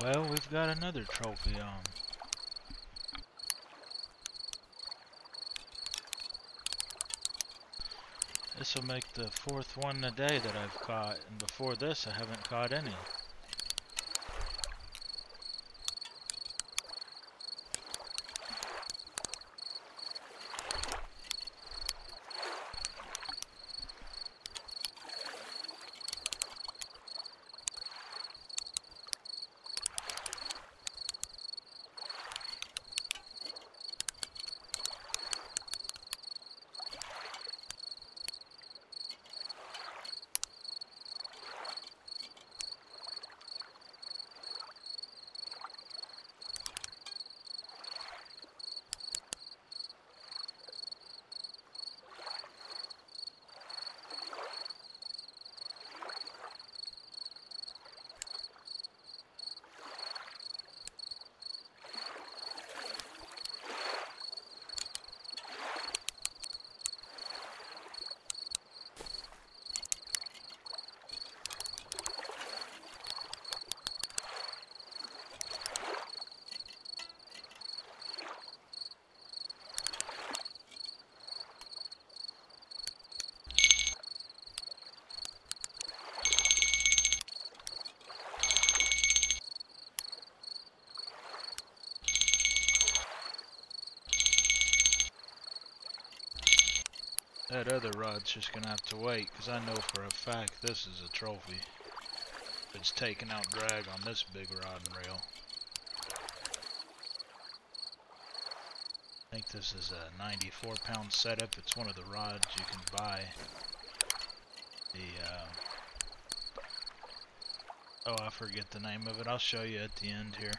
Well, we've got another trophy on. This will make the fourth one a day that I've caught, and before this I haven't caught any. That other rod's just gonna have to wait, because I know for a fact this is a trophy. It's taking out drag on this big rod and reel. I think this is a 94-pound setup. It's one of the rods you can buy. Oh, I forget the name of it. I'll show you at the end here.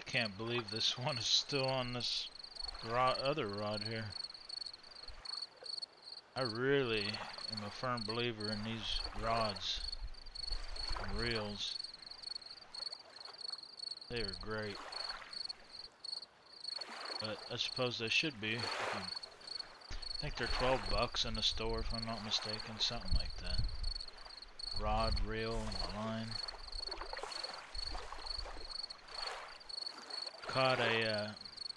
can't believe this one is still on this other rod here. I really am a firm believer in these rods and reels. They are great. But I suppose they should be. I think they're $12 in the store if I'm not mistaken, something like that. Rod, reel, line. Caught a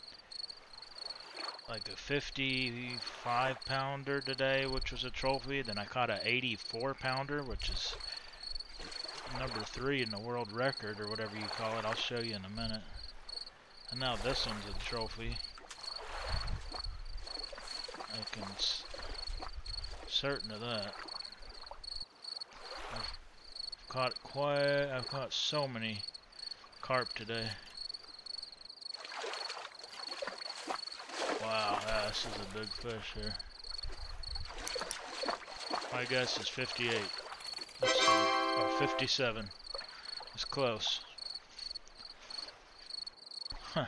like a 55 pounder today, which was a trophy. Then I caught a 84 pounder, which is number 3 in the world record, or whatever you call it. I'll show you in a minute. And now this one's a trophy. I can certain of that. I've caught so many carp today. Wow, yeah, this is a big fish here. My guess is 58. Let's see. Or 57. It's close. Huh.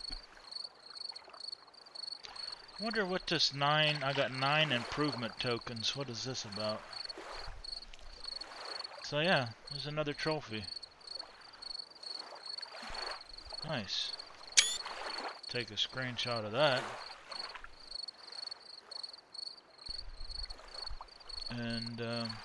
Wonder what this I got 9 improvement tokens. What is this about? So yeah, there's another trophy. Nice. Take a screenshot of that. And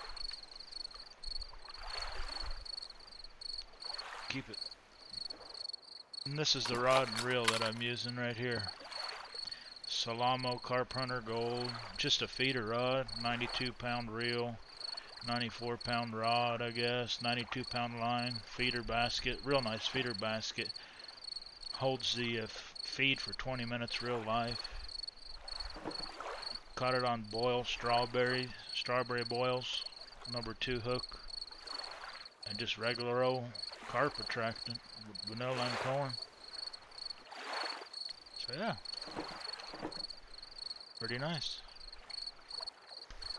keep it. And this is the rod and reel that I'm using right here. Salamo CarpHunter Gold. Just a feeder rod, 92-pound reel, 94-pound rod, I guess, 92-pound line, feeder basket, real nice feeder basket. Holds the feed for 20 minutes, real life. Caught it on strawberry boils, number 2 hook, and just regular old carp attractant, vanilla and corn. So yeah, pretty nice.